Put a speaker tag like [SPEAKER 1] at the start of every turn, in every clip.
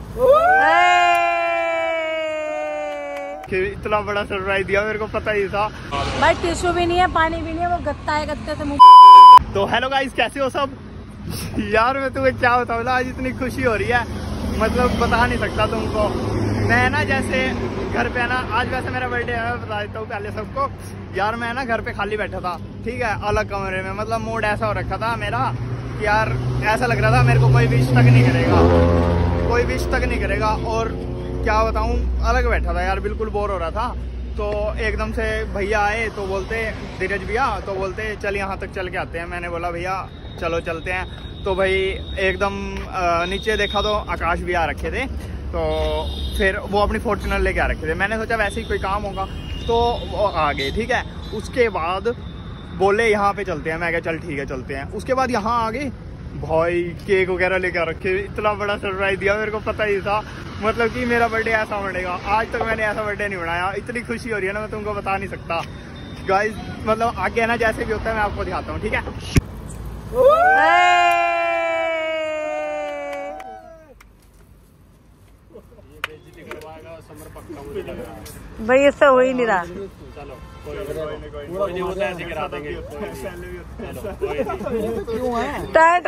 [SPEAKER 1] इतना बड़ा सरप्राइज दिया, मेरे को पता ही था।
[SPEAKER 2] भाई टिश्यू भी नहीं है, पानी भी नहीं है, वो गत्ता है, गत्ते से मुंह।
[SPEAKER 1] तो हेलो गाइस, कैसे हो सब? यार मैं तुम्हें क्या बताऊँ ना, आज इतनी खुशी हो रही है, मतलब बता नहीं सकता तुमको। मैं ना जैसे घर पे है ना, आज वैसे मेरा बर्थडे है, मैं बता देता हूँ पहले सबको। यार मैं ना घर पे खाली बैठा था, ठीक है, अलग कमरे में, मतलब मूड ऐसा हो रखा था मेरा कि यार ऐसा लग रहा था मेरे को कोई विश तक नहीं करेगा, कोई विश तक नहीं करेगा। और क्या बताऊँ, अलग बैठा था यार, बिल्कुल बोर हो रहा था। तो एकदम से भैया आए तो बोलते, धीरज भैया, तो बोलते चल यहाँ तक चल के आते हैं। मैंने बोला भैया चलो चलते हैं। तो भाई एकदम नीचे देखा तो आकाश भी आ रखे थे, तो फिर वो अपनी फॉर्च्यूनर लेके आ रखे थे। मैंने सोचा वैसे ही कोई काम होगा, तो वो आ गए, ठीक है। उसके बाद बोले यहाँ पे चलते हैं, मैं क्या चल ठीक है चलते हैं। उसके बाद यहाँ आ गए भाई, केक वगैरह लेके आ रखे, इतना बड़ा सरप्राइज दिया, मेरे को पता ही था मतलब कि मेरा बर्थडे ऐसा बनेगा। आज तक मैंने ऐसा बर्थडे नहीं बनाया, इतनी खुशी हो रही है ना, मैं तुमको बता नहीं सकता गाइस। मतलब आगे ना जैसे भी होता है मैं आपको दिखाता हूँ, ठीक है।
[SPEAKER 2] भाई इससे हो ही नहीं रहा।
[SPEAKER 1] चलो
[SPEAKER 2] टाइम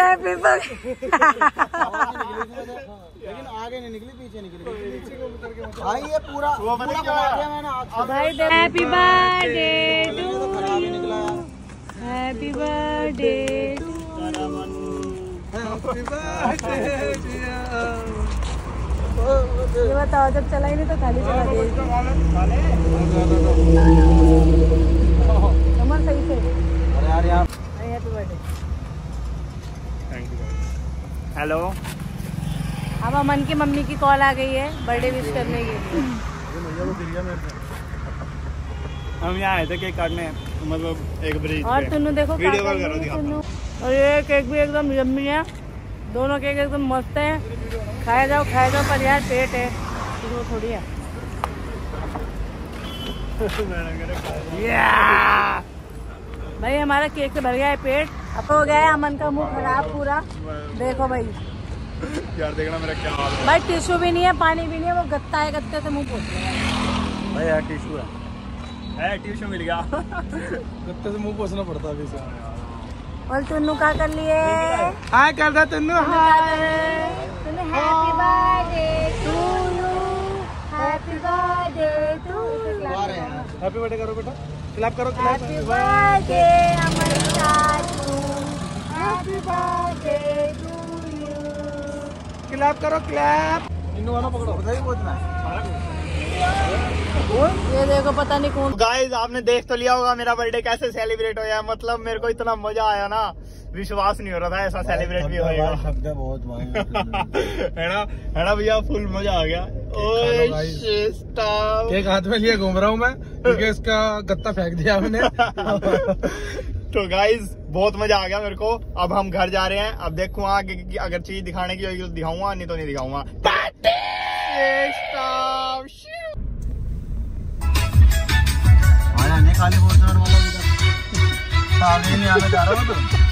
[SPEAKER 3] लेकिन आगे नहीं निकली, पीछे निकली भाई, ये पूरा भाई।
[SPEAKER 2] Happy birthday to you, happy birthday to ये बताओ, जब चला ही नहीं तो खाली चला दे कमर सही से।
[SPEAKER 3] अरे यार
[SPEAKER 2] happy birthday.
[SPEAKER 1] Thank you. Hello,
[SPEAKER 2] अब अमन की मम्मी की कॉल आ गई है बर्थडे विश करने के लिए।
[SPEAKER 1] हम यहाँ आए थे केक काटने, मतलब एक ब्रिज
[SPEAKER 2] और तुन्नू देखो
[SPEAKER 1] वीडियो कॉल करो
[SPEAKER 2] तुन्नू। और ये केक भी एकदम यम्मी है, दोनों केक एकदम मस्त है। खाया जाओ पर यार पेट है वो थोड़ी है। भाई हमारा केक से भर गया है पेट, अब हो गया है अमन का मुंह खराब पूरा। देखो भाई
[SPEAKER 1] यार, देखना मेरा क्या हाल है।
[SPEAKER 2] भाई टिश्यू भी नहीं है, पानी भी नहीं है, वो गत्ता है, गत्ते से मुंह पोछ रहा
[SPEAKER 1] भाई यार टिश्यू है, टिश्यू मिल गया।
[SPEAKER 3] गत्ते से मुंह पोछना पड़ता है अभी।
[SPEAKER 2] और तुन्नू क्या कर लिए?
[SPEAKER 3] हाय कर दे Tunnu, hi.
[SPEAKER 2] Happy birthday to you, happy birthday to you.
[SPEAKER 3] Happy birthday करो बेटा, क्लैप करो, क्लैप।
[SPEAKER 2] हैप्पी बर्थडे अमन चाचू, happy birthday to you.
[SPEAKER 3] Clap करो, क्लैप। इन्नू वाला पकड़ो, बताइए पहुंचना है।
[SPEAKER 2] ये देखो पता नहीं कौन।
[SPEAKER 1] गाइस आपने देख तो लिया होगा मेरा बर्थडे कैसे सेलिब्रेट हो गया, मतलब मेरे को इतना मजा आया ना, विश्वास नहीं हो रहा था ऐसा सेलिब्रेट भी होएगा।
[SPEAKER 3] बहुत
[SPEAKER 1] है ना भैया, फुल मजा आ गया।
[SPEAKER 3] एक हाथ में लिए घूम रहा हूँ मैं, क्योंकि इसका गत्ता फेंक दिया मैंने।
[SPEAKER 1] तो गाइस बहुत मजा आ गया मेरे को। अब हम घर जा रहे हैं, अब देखूँ आगे अगर चीज दिखाने की होगी तो दिखाऊंगा, नहीं तो नहीं दिखाऊंगा।
[SPEAKER 3] खाली फॉर्च्यूनर वाला भी आगे नहीं आना चाह रहा हूँ।